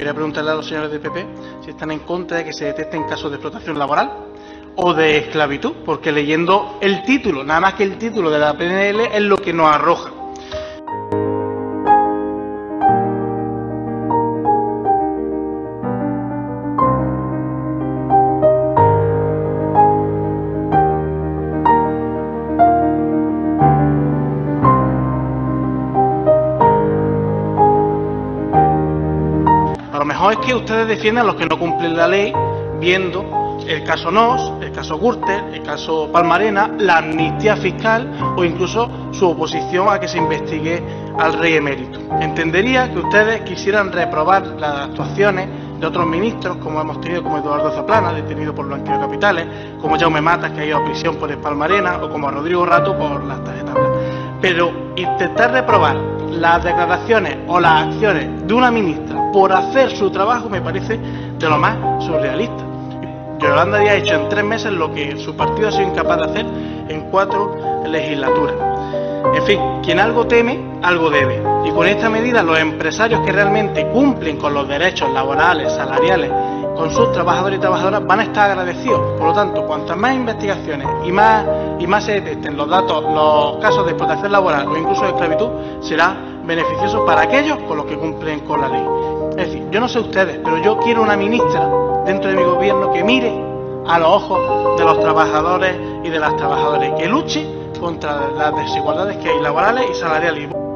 gustaría preguntarle a los señores del PP si están en contra de que se detecten casos de explotación laboral o de esclavitud, porque leyendo el título, nada más que el título de la PNL, es lo que nos arroja. A lo mejor es que ustedes defienden a los que no cumplen la ley, viendo el caso Nos, el caso Gürtel, el caso Palma-Arena, la amnistía fiscal o incluso su oposición a que se investigue al rey emérito. Entendería que ustedes quisieran reprobar las actuaciones de otros ministros, como hemos tenido como Eduardo Zaplana, detenido por blanqueo de capitales, como Jaume Matas, que ha ido a prisión por el Palma-Arena, o como a Rodrigo Rato por las tarjetas. Pero intentar reprobar las declaraciones o las acciones de una ministra por hacer su trabajo me parece de lo más surrealista. Yolanda Díaz ha hecho en 3 meses lo que su partido ha sido incapaz de hacer en 4 legislaturas. En fin, quien algo teme, algo debe. Y con esta medida los empresarios que realmente cumplen con los derechos laborales, salariales, con sus trabajadores y trabajadoras van a estar agradecidos. Por lo tanto, cuantas más investigaciones y más se detecten los casos de explotación laboral o incluso de esclavitud, será beneficioso para aquellos con los que cumplen con la ley. Es decir, yo no sé ustedes, pero yo quiero una ministra dentro de mi gobierno que mire a los ojos de los trabajadores y de las trabajadoras, que luche contra las desigualdades que hay laborales y salariales.